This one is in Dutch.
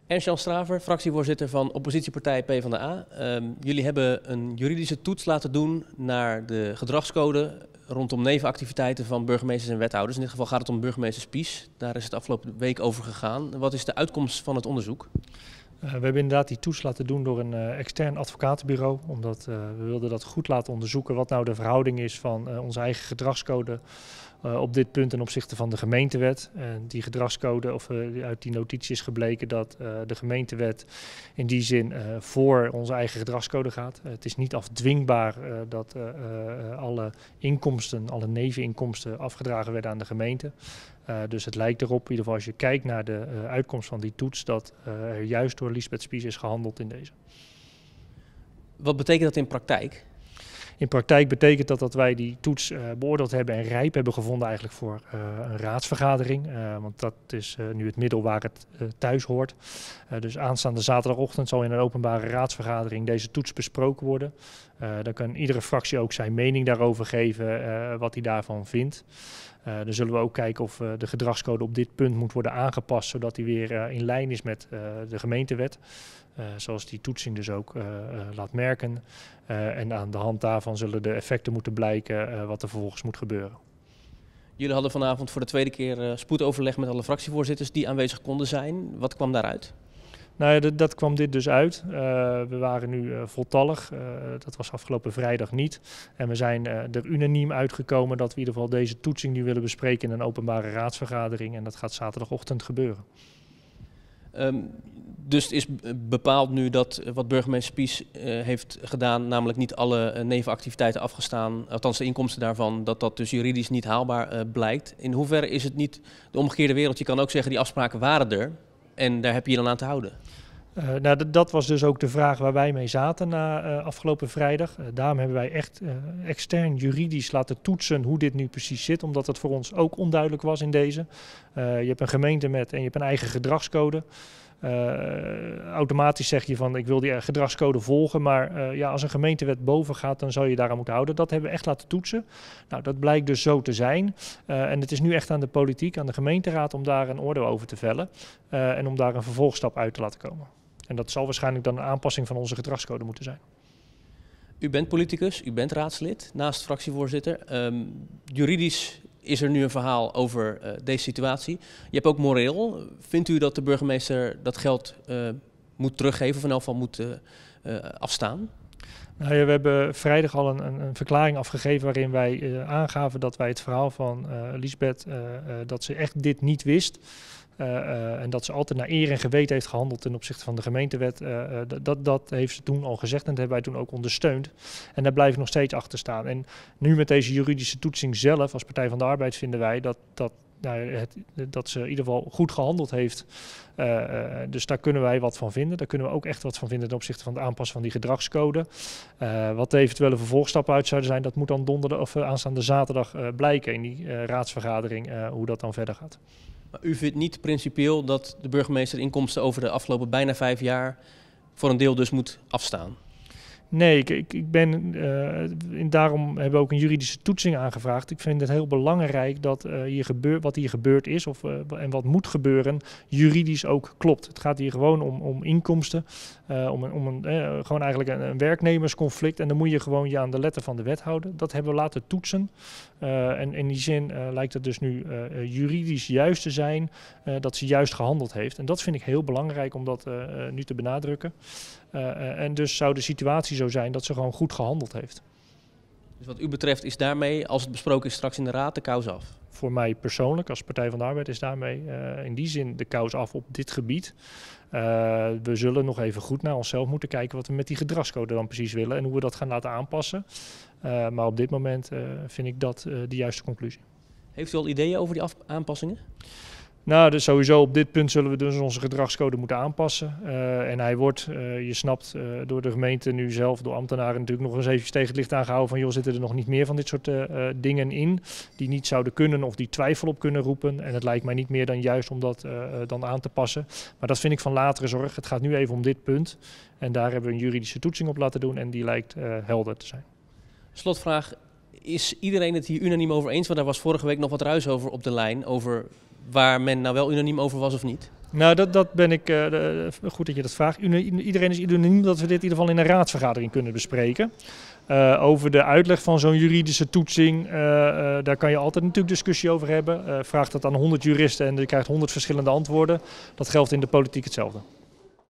Ernst-Jan Straver, fractievoorzitter van oppositiepartij PvdA. Jullie hebben een juridische toets laten doen naar de gedragscode rondom nevenactiviteiten van burgemeesters en wethouders. In dit geval gaat het om burgemeester Spies. Daar is het afgelopen week over gegaan. Wat is de uitkomst van het onderzoek? We hebben inderdaad die toets laten doen door een extern advocatenbureau. Omdat we wilden dat goed laten onderzoeken wat nou de verhouding is van onze eigen gedragscode op dit punt ten opzichte van de gemeentewet. Die gedragscode, uit die notitie is gebleken dat de gemeentewet in die zin voor onze eigen gedragscode gaat. Het is niet afdwingbaar dat alle inkomsten, alle neveninkomsten afgedragen werden aan de gemeente. Dus het lijkt erop, in ieder geval als je kijkt naar de uitkomst van die toets, dat er juist door Liesbeth Spies is gehandeld in deze. Wat betekent dat in praktijk? In praktijk betekent dat wij die toets beoordeeld hebben en rijp hebben gevonden eigenlijk voor een raadsvergadering. Want dat is nu het middel waar het thuis hoort. Dus aanstaande zaterdagochtend zal in een openbare raadsvergadering deze toets besproken worden. Dan kan iedere fractie ook zijn mening daarover geven, wat hij daarvan vindt. Dan zullen we ook kijken of de gedragscode op dit punt moet worden aangepast, zodat die weer in lijn is met de gemeentewet. Zoals die toetsing dus ook laat merken. En aan de hand daarvan zullen de effecten moeten blijken wat er vervolgens moet gebeuren. Jullie hadden vanavond voor de tweede keer spoedoverleg met alle fractievoorzitters die aanwezig konden zijn. Wat kwam daaruit? Nou ja, dat kwam dit dus uit. We waren nu voltallig. Dat was afgelopen vrijdag niet. En we zijn er unaniem uitgekomen dat we in ieder geval deze toetsing nu willen bespreken in een openbare raadsvergadering. En dat gaat zaterdagochtend gebeuren. Dus het is bepaald nu dat wat burgemeester Spies heeft gedaan, namelijk niet alle nevenactiviteiten afgestaan, althans de inkomsten daarvan, dat dat dus juridisch niet haalbaar blijkt. In hoeverre is het niet de omgekeerde wereld? Je kan ook zeggen die afspraken waren er en daar heb je je dan aan te houden. Dat was dus ook de vraag waar wij mee zaten na afgelopen vrijdag. Daarom hebben wij echt extern juridisch laten toetsen hoe dit nu precies zit. Omdat het voor ons ook onduidelijk was in deze. Je hebt een gemeente en je hebt een eigen gedragscode. Automatisch zeg je van ik wil die gedragscode volgen. Maar ja, als een gemeentewet boven gaat, dan zal je daaraan moeten houden. Dat hebben we echt laten toetsen. Nou, dat blijkt dus zo te zijn. En het is nu echt aan de politiek, aan de gemeenteraad om daar een oordeel over te vellen. En om daar een vervolgstap uit te laten komen. En dat zal waarschijnlijk dan een aanpassing van onze gedragscode moeten zijn. U bent politicus, u bent raadslid, naast fractievoorzitter. Juridisch is er nu een verhaal over deze situatie. Je hebt ook moreel. Vindt u dat de burgemeester dat geld moet teruggeven of in elk geval moet afstaan? Nou ja, we hebben vrijdag al een verklaring afgegeven waarin wij aangaven dat wij het verhaal van Liesbeth, dat ze echt dit niet wist. En dat ze altijd naar eer en geweten heeft gehandeld ten opzichte van de gemeentewet. Dat heeft ze toen al gezegd en dat hebben wij toen ook ondersteund. En daar blijf ik nog steeds achter staan. En nu met deze juridische toetsing zelf, als Partij van de Arbeid, vinden wij dat ze in ieder geval goed gehandeld heeft. Dus daar kunnen wij wat van vinden. Daar kunnen we ook echt wat van vinden ten opzichte van de aanpassing van die gedragscode. Wat de eventuele vervolgstappen uit zouden zijn, dat moet dan donderdag of aanstaande zaterdag blijken in die raadsvergadering hoe dat dan verder gaat. Maar u vindt niet principieel dat de burgemeester de inkomsten over de afgelopen bijna 5 jaar voor een deel dus moet afstaan? Nee, daarom hebben we ook een juridische toetsing aangevraagd. Ik vind het heel belangrijk dat wat hier gebeurd is en wat moet gebeuren, juridisch ook klopt. Het gaat hier gewoon om inkomsten, gewoon eigenlijk een werknemersconflict. En dan moet je gewoon je aan de letter van de wet houden. Dat hebben we laten toetsen. En in die zin lijkt het dus nu juridisch juist te zijn dat ze juist gehandeld heeft. En dat vind ik heel belangrijk om dat nu te benadrukken. En dus zou de situatie zo zijn dat ze gewoon goed gehandeld heeft. Dus wat u betreft is daarmee, als het besproken is straks in de raad, de kous af? Voor mij persoonlijk, als Partij van de Arbeid, is daarmee in die zin de kous af op dit gebied. We zullen nog even goed naar onszelf moeten kijken wat we met die gedragscode dan precies willen en hoe we dat gaan laten aanpassen. Maar op dit moment vind ik dat de juiste conclusie. Heeft u al ideeën over die aanpassingen? Nou, dus sowieso op dit punt zullen we dus onze gedragscode moeten aanpassen. En hij wordt, je snapt, door de gemeente nu zelf, door ambtenaren natuurlijk nog eens even tegen het licht aangehouden van joh, zitten er nog niet meer van dit soort dingen in die niet zouden kunnen of die twijfel op kunnen roepen. En het lijkt mij niet meer dan juist om dat dan aan te passen. Maar dat vind ik van latere zorg. Het gaat nu even om dit punt. En daar hebben we een juridische toetsing op laten doen en die lijkt helder te zijn. Slotvraag, is iedereen het hier unaniem over eens? Want daar was vorige week nog wat ruis over op de lijn, over waar men nou wel unaniem over was of niet? Nou, dat ben ik, goed dat je dat vraagt. Iedereen is unaniem dat we dit in ieder geval in een raadsvergadering kunnen bespreken. Over de uitleg van zo'n juridische toetsing, daar kan je altijd natuurlijk discussie over hebben. Vraag dat aan 100 juristen en je krijgt 100 verschillende antwoorden. Dat geldt in de politiek hetzelfde.